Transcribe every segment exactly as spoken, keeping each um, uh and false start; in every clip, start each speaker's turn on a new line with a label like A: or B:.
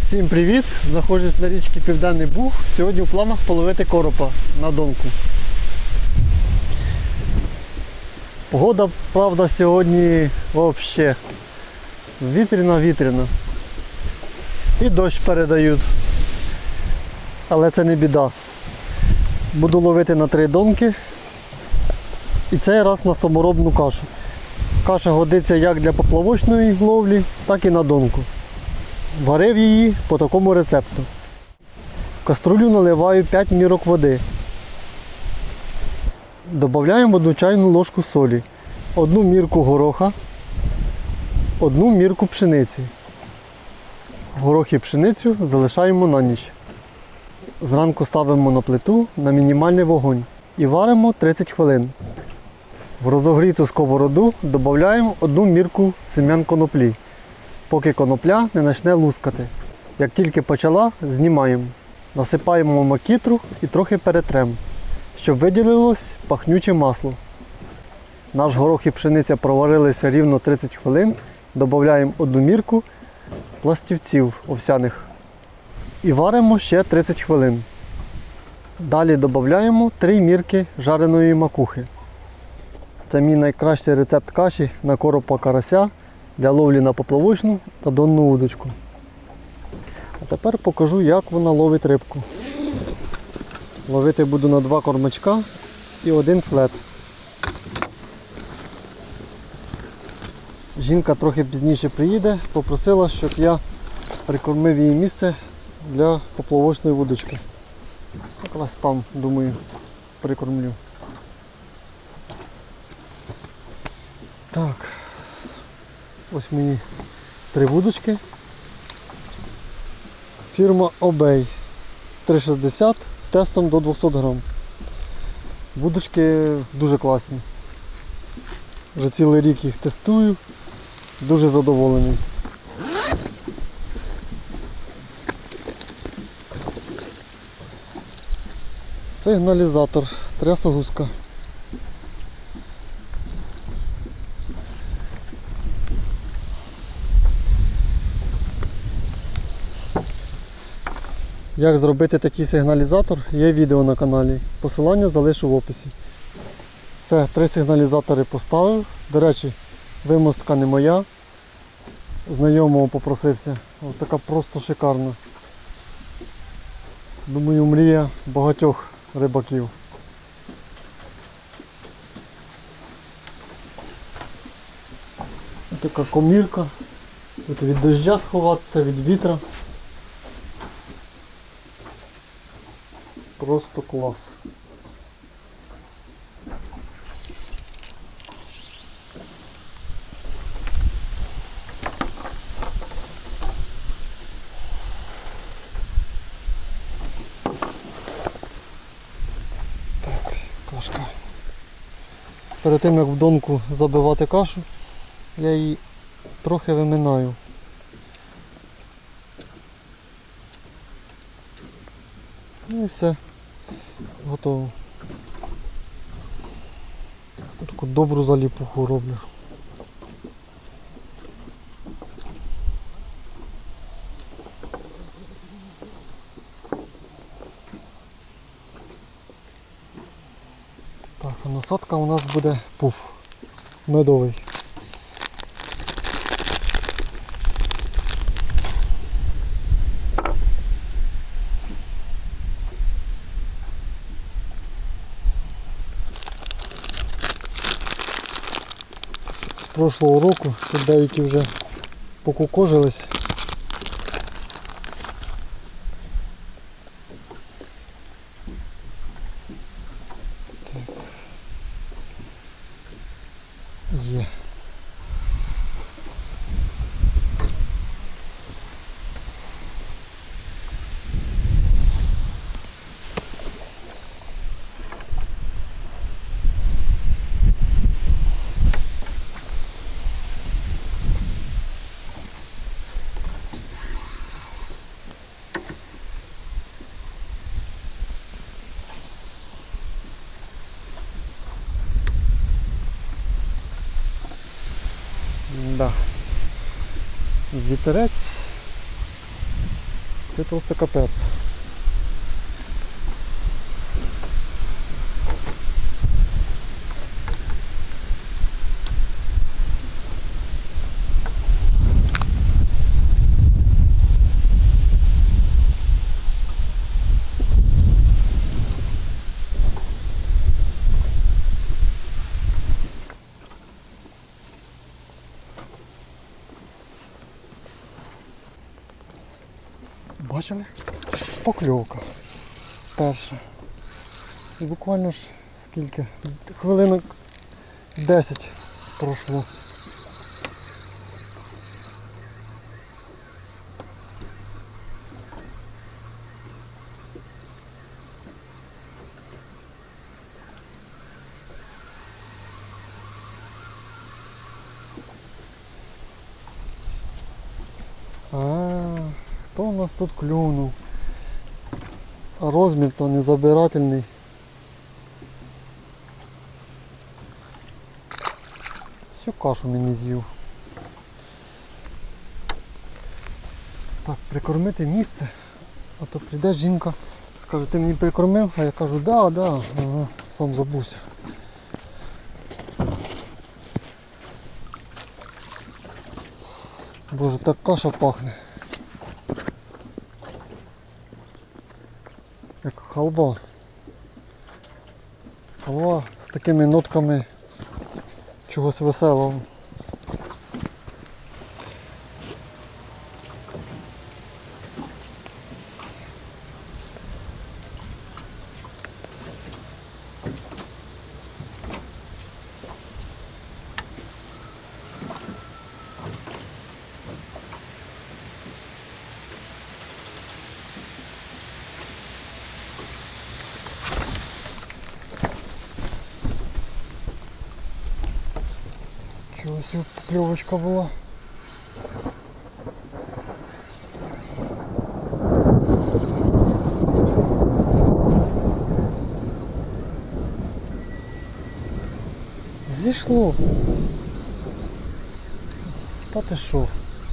A: Всім привіт! Знаходжусь на річці Південний Буг. Сьогодні в планах половити коропа на донку. Погода, правда, сьогодні взагалі вітряна-вітряна. І дощ передають. Але це не біда. Буду ловити на три донки. І цей раз на саморобну кашу. Каша годиться як для поплавочної ловлі, так і на донку. Варив її по такому рецепту. В каструлю наливаю п'ять мірок води. Додаємо одну чайну ложку солі, одну мірку гороха, одну мірку пшениці. Горох і пшеницю залишаємо на ніч. Зранку ставимо на плиту на мінімальний вогонь і варимо тридцять хвилин. В розогріту сковороду додаємо одну мірку семян коноплі, поки конопля не почне лускати. Як тільки почала, знімаємо. Насипаємо макітру і трохи перетремо, щоб виділилось пахнюче масло. Наш горох і пшениця проварилися рівно тридцять хвилин. Додаємо одну мірку пластівців овсяних і варимо ще тридцять хвилин. Далі додаємо три мірки жареної макухи. Це мій найкращий рецепт каші на коропа карася для ловлі на поплавочну та донну удочку. А тепер покажу, як вона ловить рибку. Ловити буду на два кормачка і один флет. Жінка трохи пізніше приїде, попросила, щоб я прикормив її місце для поплавочної вудочки. Якраз там, думаю, прикормлю. Так, ось мої три вудочки. Фірма Обей три шістдесят з тестом до двохсот грам. Вудочки дуже класні. Вже цілий рік їх тестую, дуже задоволений. Сигналізатор трясогузка. Як зробити такий сигналізатор, є відео на каналі. Посилання залишу в описі. Все, три сигналізатори поставив. До речі, вимостка не моя. Знайомого попросився. Ось така просто шикарна. Думаю, мрія багатьох рибаків. Ось така комірка. Тут від дождя сховатися, від вітра. Просто клас. Так, кашка. Перед тим, як в донку забивати кашу, я її трохи виминаю. Ну і все. Готово. Таку добру заліпуху роблю. Так, а насадка у нас буде пуф медовий. З прошлого року тут деякі вже покукожились. Так. Є. Да. Вітерець Це просто капець. Бачили? Покльовка. Перша. І буквально ж скільки? Хвилинок десять пройшло. А, хто у нас тут клюнув? А розмір то незабирательний. Всю кашу мені з'їв. Так, прикормити місце, а то прийде жінка, скаже, ти мені прикормив, а я кажу, да, да, ага, сам забувся. Боже, так каша пахне. Як халва. Халва з такими нотками чогось веселого. Чогось покльовочка була. Зійшло. Та ти що?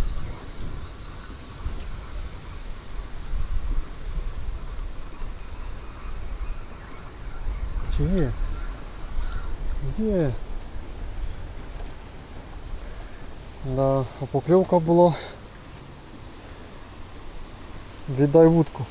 A: Чи є? Є. Да, а покльовка була. Віддай вудку.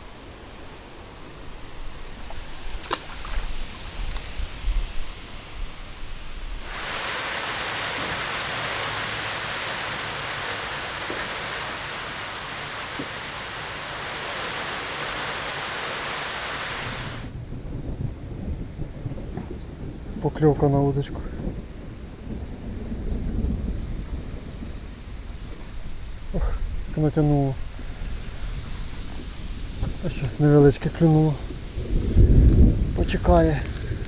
A: Покльовка на удочку. Ох, як натягнуло. А щось невеличке клюнуло. Почекає.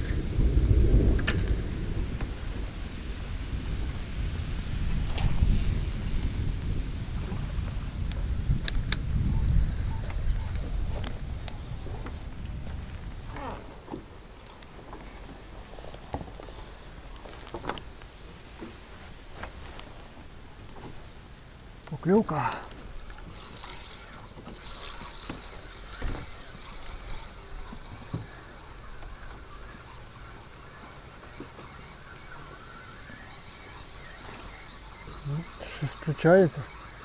A: Покльовка. Щось включається.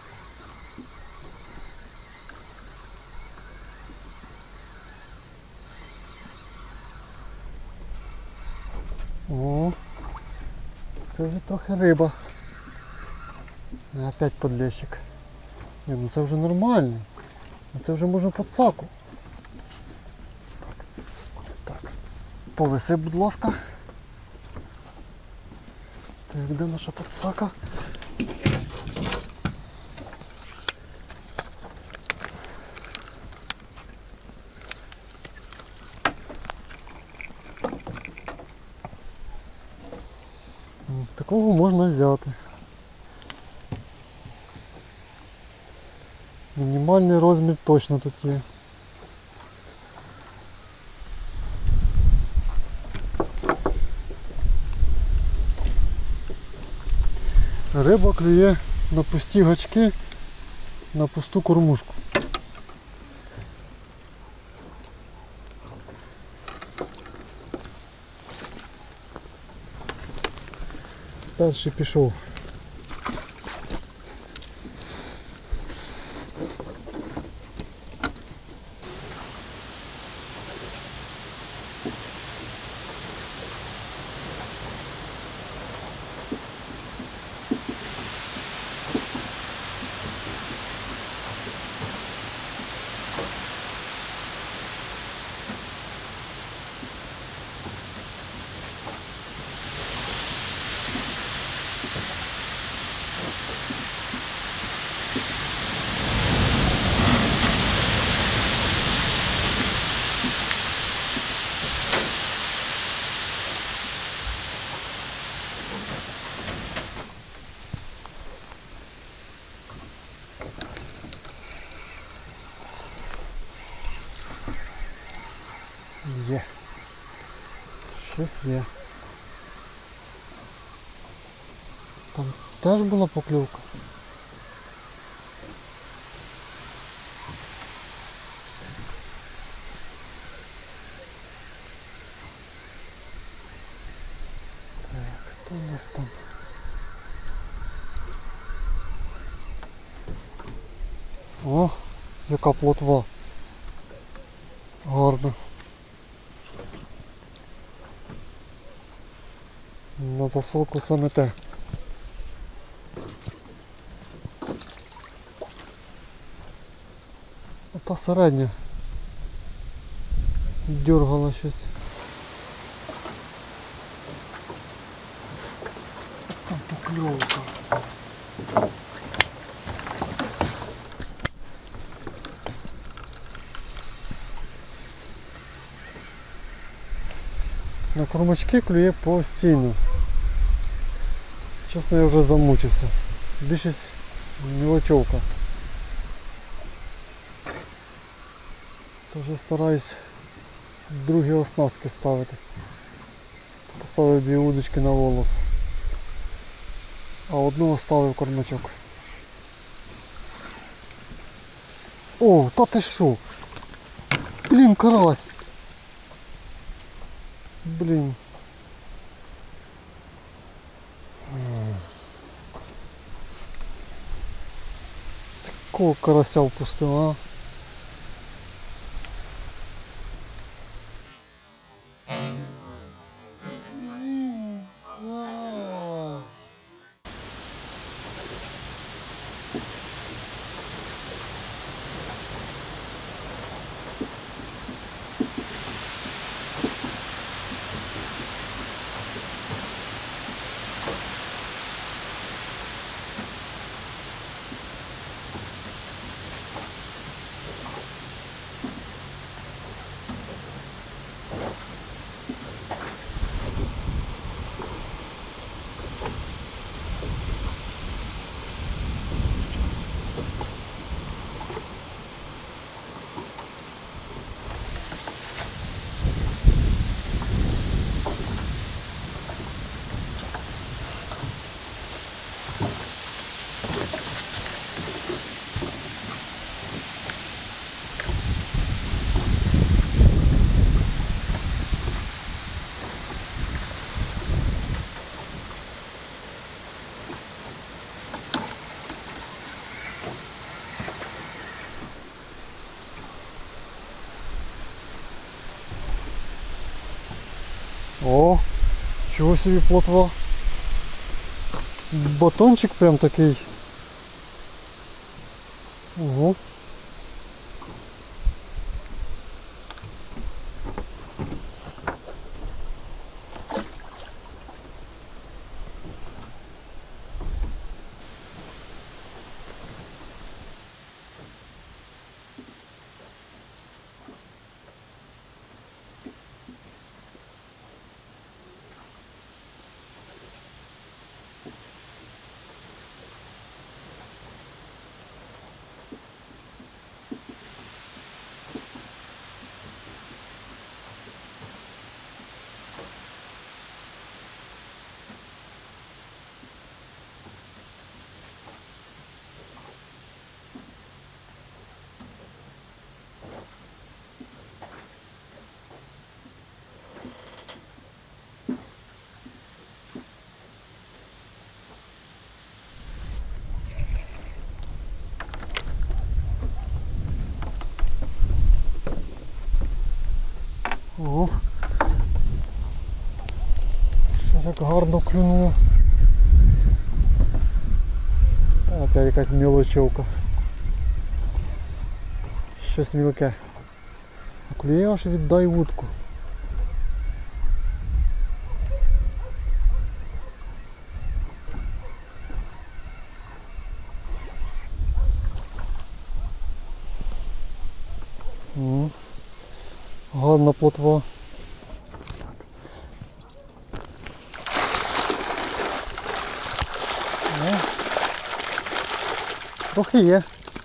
A: О, це вже трохи риба. Опять подлещик. Ні, ну це вже нормальний. А це вже можна подсаку. Так, так. Повиси, будь ласка. Так, де наша подсака? Такого можна взяти. Мінімальний розмір точно тут є. Риба клює на пусті гачки, на пусту кормушку. Перший пішов. Є. Щось є. Там теж була покльовка. Так, хто у нас там? О, яка плотва. Гарна. На засолку саме те. Та середня дергала щось. Там покльовка. На кормачки клює постійно. Чесно, я вже замучився. Більшість мілочовка. Вже стараюсь другі оснастки ставити. Поставив дві удочки на волос, а одну оставив кормачок. О, та ти що? Блін, карась! Блін. Такого карася впустив, а? О, чого собі плотва. Батончик прям такий. Ого. як гарно клюнуло. А це якась мілочовка. Щось мілке. Клює, аж віддай вудку. М. Гарна плотва. Так. Трохи є.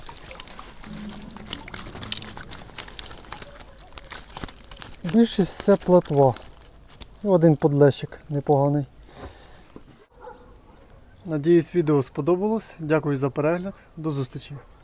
A: Більше все плотва. І один подлещик непоганий. Надіюсь, відео сподобалось. Дякую за перегляд. До зустрічі.